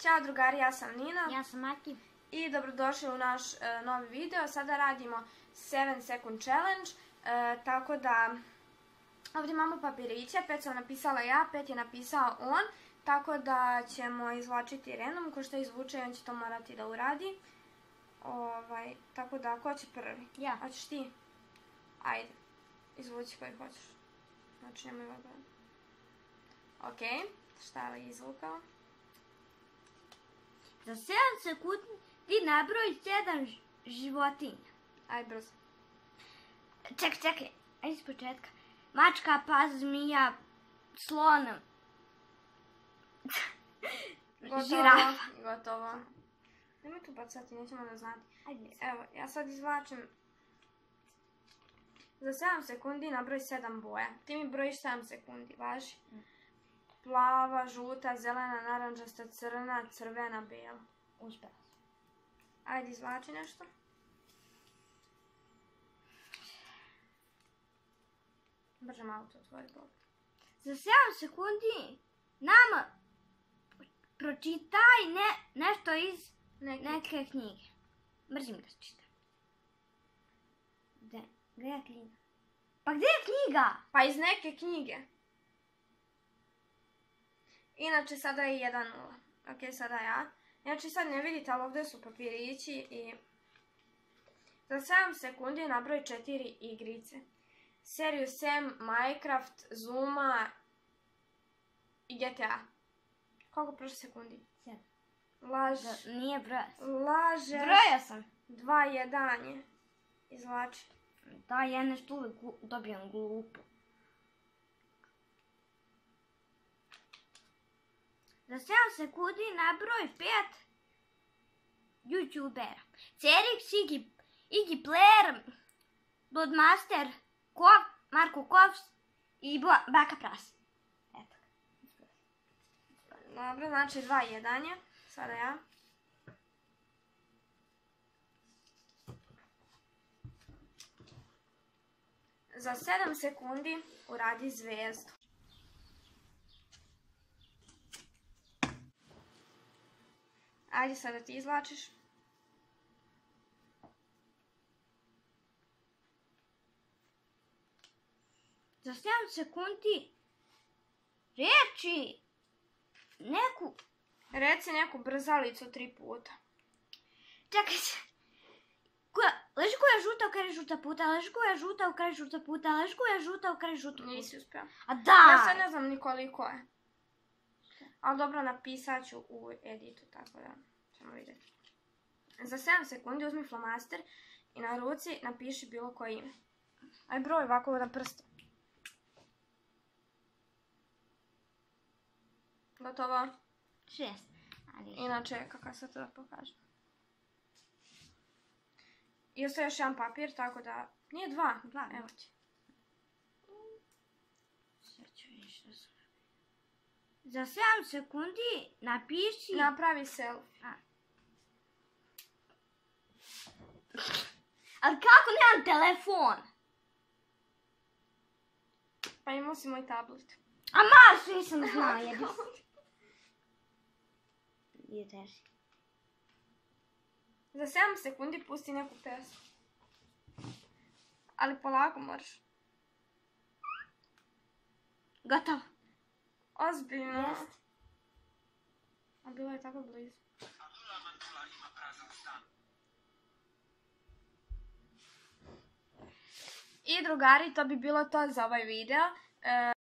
Ćao drugari, ja sam Nina. Ja sam Maki. I dobrodošli u naš novi video. Sada radimo 7 second challenge. Tako da ovdje imamo papiriće. 5 sam napisala ja, 5 je napisao on. Tako da ćemo izvlačiti random. Ko što izvuče, on će to morati da uradi. Tako da, ko će prvi? Ja. Hoćeš ti? Ajde, izvuči koji hoćeš. Znači, nemoj ovdje. Ok, šta li izvukao? Za 7 sekundi ti nabroj 7 životinja. Ajde, brzo. Čekaj. Ajde iz početka. Mačka, pas, zmija, slon. Žirafa. Gotovo. Nemoj tu bacati, nećemo da znati. Ajde. Evo, ja sad izvlačim. Za 7 sekundi nabroj 7 boja. Ti mi brojiš 7 sekundi, važi? Plava, žuta, zelena, naranđasta, crna, crvena, bijela. Uspela. Ajde, izvlači nešto. Brže malo to otvori, Bog. Za 7 sekundi nama pročitaj nešto iz neke knjige. Mrzim da čitam. Gdje je knjiga? Pa gdje je knjiga? Pa iz neke knjige. Inače, sada je 1-0. Ok, sada ja. Inače, sad ne vidite, ali ovdje su papirići i... Za 7 sekundi nabroj 4 igrice. Seriju Sam, Minecraft, Zuma i GTA. Koliko prošle sekundi? 7. Laž. Nije broja. Laže. Broja sam. 2-1 je. Izvlači. Da, ja nešto uvijek dobijem glupo. Za 7 sekundi nabroj 5 youtubera. Cerix, Iggy Player, Bloodmaster, Marko Kovs i Baka Pras. Eto. Dobro, znači 2-1 je. Sada ja. Za 7 sekundi uradi zvezdu. Ajde, sada ti izvlačiš. Za 7 sekundi reći neku... Reci neku brzalicu 3 puta. Čekaj se. Leži koja žuta, okreće žuta puta, leži koja žuta, okreće žuta puta, leži koja žuta, okreće žuta puta. Nisi uspio. A da! Ja sad ne znam ni koliko je. Ali dobro, napisat ću u editu, tako da ćemo vidjeti. Za 7 sekundi uzmi flomaster i na ruci napiši bilo koje ime. Aj broj ovako na prste. Gotovo. 6. Inače, kako sad to da pokažem. I ostaje još jedan papir, tako da... Nije 2, evo ti. Za 7 sekundi napiši... Napravi selfie. Ali kako nemam telefon? Pa imao si moj tablet. A Mars nisam znao, jebi. Nije teži. Za 7 sekundi pusti neku pesmu. Ali polako moraš. Gotovo. Ozbiljno. A bilo je tako blizu. I drugari, to bi bilo to za ovaj video.